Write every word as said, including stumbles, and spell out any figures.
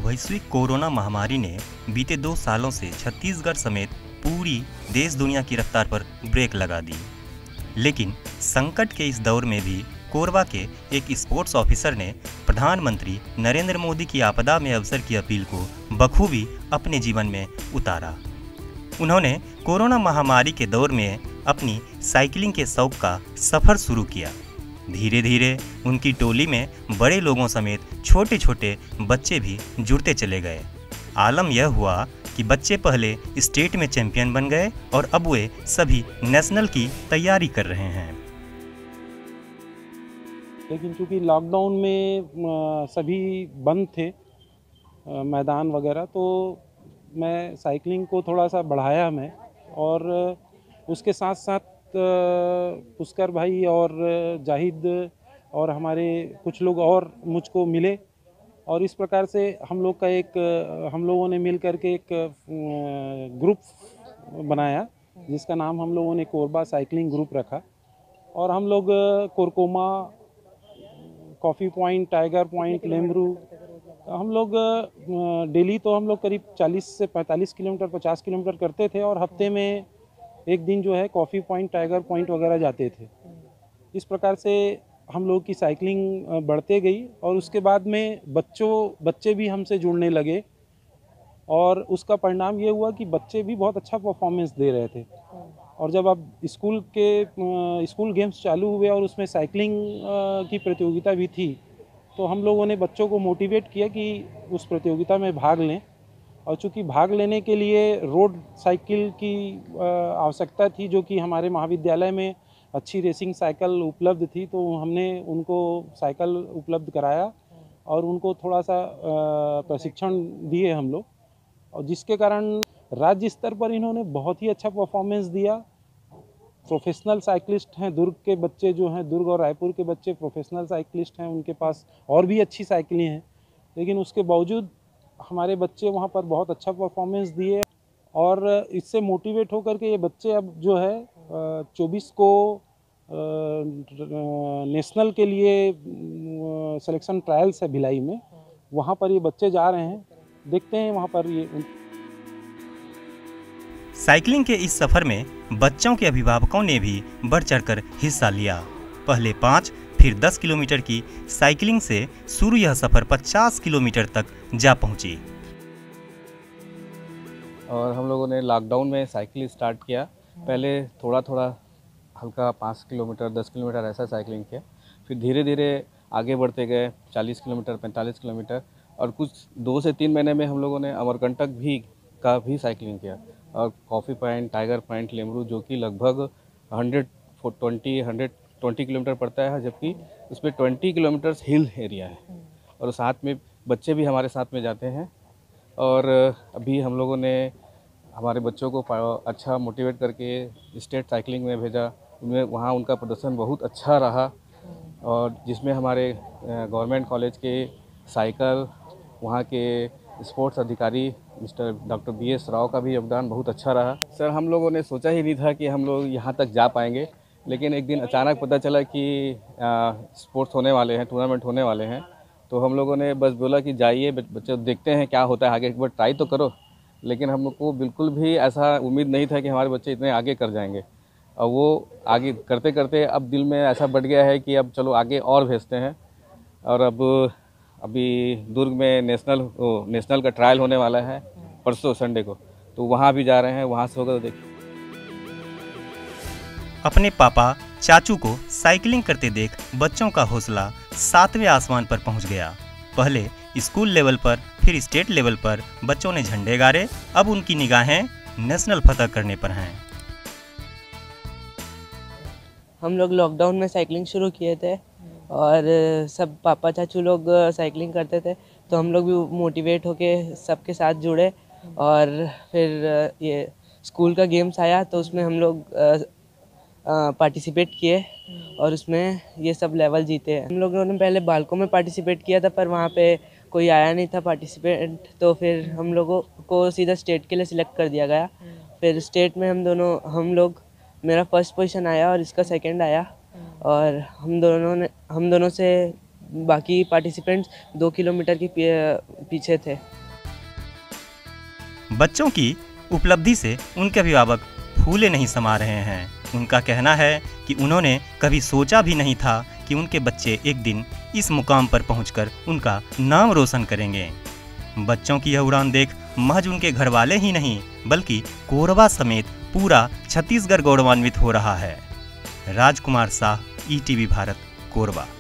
वैश्विक कोरोना महामारी ने बीते दो सालों से छत्तीसगढ़ समेत पूरी देश दुनिया की रफ्तार पर ब्रेक लगा दी। लेकिन संकट के इस दौर में भी कोरबा के एक स्पोर्ट्स ऑफिसर ने प्रधानमंत्री नरेंद्र मोदी की आपदा में अवसर की अपील को बखूबी अपने जीवन में उतारा। उन्होंने कोरोना महामारी के दौर में अपनी साइकिलिंग के शौक का सफ़र शुरू किया। धीरे धीरे उनकी टोली में बड़े लोगों समेत छोटे छोटे बच्चे भी जुड़ते चले गए। आलम यह हुआ कि बच्चे पहले स्टेट में चैंपियन बन गए और अब वे सभी नेशनल की तैयारी कर रहे हैं। लेकिन चूँकि लॉकडाउन में सभी बंद थे मैदान वगैरह, तो मैं साइकिलिंग को थोड़ा सा बढ़ाया मैं, और उसके साथ साथ पुष्कर भाई और जाहिद और हमारे कुछ लोग और मुझको मिले, और इस प्रकार से हम लोग का एक हम लोगों ने मिल कर के एक ग्रुप बनाया जिसका नाम हम लोगों ने कोरबा साइकिलिंग ग्रुप रखा। और हम लोग Korkoma, coffee point, tiger point, Lemru, हम लोग डेली तो हम लोग करीब चालीस से पैंतालीस किलोमीटर पचास किलोमीटर करते थे, और हफ्ते में एक दिन जो है कॉफ़ी पॉइंट, टाइगर पॉइंट वगैरह जाते थे। इस प्रकार से हम लोग की साइकिलिंग बढ़ते गई, और उसके बाद में बच्चों बच्चे भी हमसे जुड़ने लगे, और उसका परिणाम ये हुआ कि बच्चे भी बहुत अच्छा परफॉर्मेंस दे रहे थे। और जब अब स्कूल के स्कूल गेम्स चालू हुए और उसमें साइकिलिंग की प्रतियोगिता भी थी, तो हम लोगों ने बच्चों को मोटिवेट किया कि उस प्रतियोगिता में भाग लें। और चूँकि भाग लेने के लिए रोड साइकिल की आवश्यकता थी, जो कि हमारे महाविद्यालय में अच्छी रेसिंग साइकिल उपलब्ध थी, तो हमने उनको साइकिल उपलब्ध कराया और उनको थोड़ा सा प्रशिक्षण दिए हम लोग, और जिसके कारण राज्य स्तर पर इन्होंने बहुत ही अच्छा परफॉर्मेंस दिया। प्रोफेशनल साइकिलिस्ट हैं दुर्ग के बच्चे, जो हैं दुर्ग और रायपुर के बच्चे प्रोफेशनल साइकिलिस्ट हैं, उनके पास और भी अच्छी साइकिलें हैं, लेकिन उसके बावजूद हमारे बच्चे वहाँ पर बहुत अच्छा परफॉर्मेंस दिए। और इससे मोटिवेट होकर के ये बच्चे अब जो है चौबीस को नेशनल के लिए सिलेक्शन ट्रायल्स है भिलाई में, वहाँ पर ये बच्चे जा रहे हैं। देखते हैं वहाँ पर ये। साइकिलिंग के इस सफर में बच्चों के अभिभावकों ने भी बढ़ चढ़कर हिस्सा लिया। पहले पाँच फिर दस किलोमीटर की साइकिलिंग से शुरू यह सफर पचास किलोमीटर तक जा पहुंची। और हम लोगों ने लॉकडाउन में साइकिल स्टार्ट किया। पहले थोड़ा थोड़ा हल्का पाँच किलोमीटर दस किलोमीटर ऐसा साइकिलिंग किया, फिर धीरे धीरे आगे बढ़ते गए चालीस किलोमीटर पैंतालीस किलोमीटर, और कुछ दो से तीन महीने में हम लोगों ने अमरकंटक भी का भी साइकिलिंग किया। और coffee point, tiger point, Lemru, जो कि लगभग hundred twenty hundred twenty kilometre पड़ता है, जबकि उसमें ट्वेंटी किलोमीटर्स हिल एरिया है, और साथ में बच्चे भी हमारे साथ में जाते हैं। और अभी हम लोगों ने हमारे बच्चों को अच्छा मोटिवेट करके स्टेट साइकिलिंग में भेजा। उनमें वहाँ उनका प्रदर्शन बहुत अच्छा रहा, और जिसमें हमारे गवर्नमेंट कॉलेज के साइकिल, वहाँ के स्पोर्ट्स अधिकारी mister doctor B S Rao का भी योगदान बहुत अच्छा रहा। सर, हम लोगों ने सोचा ही नहीं था कि हम लोग यहाँ तक जा पाएंगे, लेकिन एक दिन अचानक पता चला कि स्पोर्ट्स होने वाले हैं, टूर्नामेंट होने वाले हैं, तो हम लोगों ने बस बोला कि जाइए बच्चे, देखते हैं क्या होता है आगे, एक बार ट्राई तो करो। लेकिन हम लोग को बिल्कुल भी ऐसा उम्मीद नहीं था कि हमारे बच्चे इतने आगे कर जाएंगे, और वो आगे करते करते अब दिल में ऐसा बढ़ गया है कि अब चलो आगे और भेजते हैं। और अब अभी दुर्ग में नेशनल ओ, नेशनल का ट्रायल होने वाला है परसों संडे को, तो वहाँ भी जा रहे हैं, वहाँ से होकर देख। अपने पापा चाचू को साइकिलिंग करते देख बच्चों का हौसला सातवें आसमान पर पहुंच गया। पहले स्कूल लेवल पर फिर स्टेट लेवल पर बच्चों ने झंडे गाड़े, अब उनकी निगाहें नेशनल फतह करने पर हैं। हम लोग लॉकडाउन में साइकिलिंग शुरू किए थे, और सब पापा चाचू लोग साइकिलिंग करते थे, तो हम लोग भी मोटिवेट होके सबके साथ जुड़े। और फिर ये स्कूल का गेम्स आया, तो उसमें हम लोग पार्टिसिपेट किए, और उसमें ये सब लेवल जीते। हम लोगों ने पहले बालकों में पार्टिसिपेट किया था, पर वहाँ पे कोई आया नहीं था पार्टिसिपेंट, तो फिर हम लोगों को सीधा स्टेट के लिए सिलेक्ट कर दिया गया। फिर स्टेट में हम दोनों हम लोग मेरा फर्स्ट पोजीशन आया और इसका सेकंड आया, और हम दोनों ने हम दोनों से बाकी पार्टिसिपेंट्स दो किलोमीटर के पीछे थे। बच्चों की उपलब्धि से उनके अभिभावक फूले नहीं समा रहे हैं। उनका कहना है कि उन्होंने कभी सोचा भी नहीं था कि उनके बच्चे एक दिन इस मुकाम पर पहुंचकर उनका नाम रोशन करेंगे। बच्चों की यह उड़ान देख महज उनके घर वाले ही नहीं बल्कि कोरबा समेत पूरा छत्तीसगढ़ गौरवान्वित हो रहा है। Rajkumar Shah, E T V Bharat, Korba.